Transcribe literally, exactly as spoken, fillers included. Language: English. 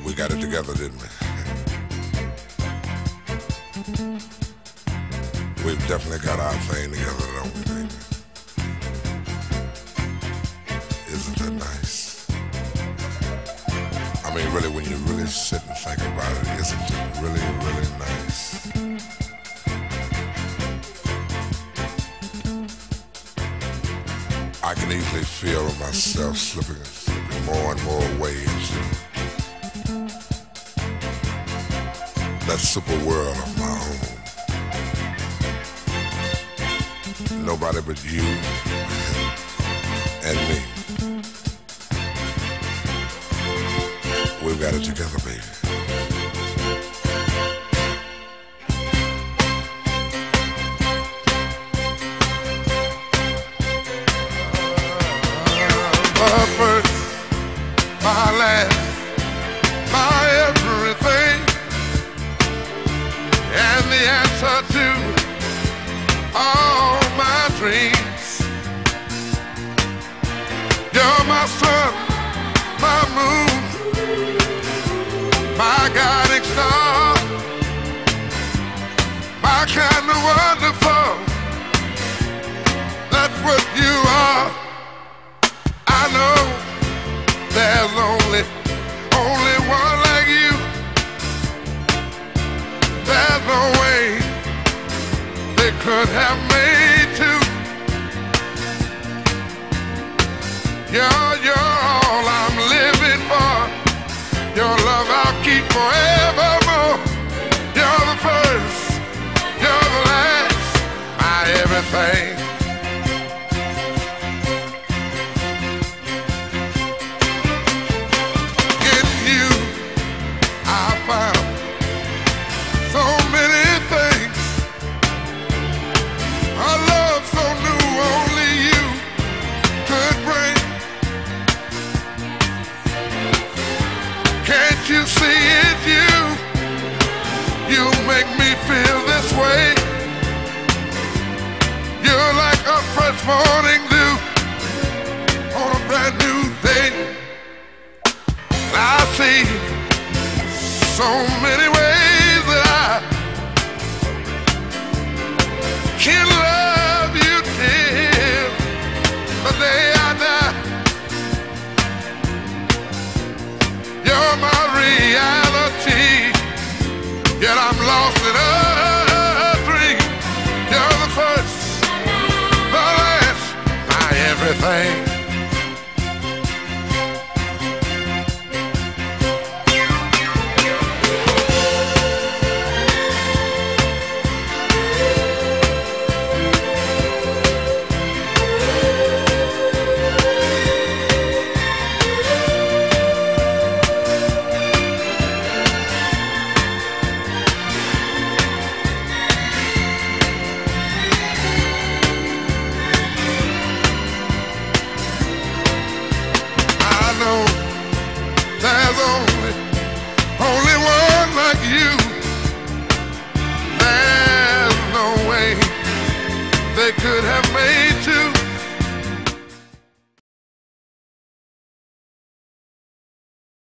We got it together, didn't we? We've definitely got our thing together, don't we, baby? Isn't that nice? I mean, really, when you really sit and think about it, isn't it really, really nice? I can easily feel myself slipping, slipping more and more away into that super world of my own. Nobody but you and me. We've got it together, baby. My first, my last, my everything, and the answer to all my dreams. You're my sun, my moon, my guiding star, my kind of wonderful. That's what you are. I know there's only, only one like you. There's no way they could have made two. You're, you're all I'm living for. Your love I'll keep forevermore. You're the first, you're the last, my everything. You see it, you, you make me feel this way. You're like a fresh morning dew on a brand new day. I see so many ways that I can love you till the day I die. You're my reality.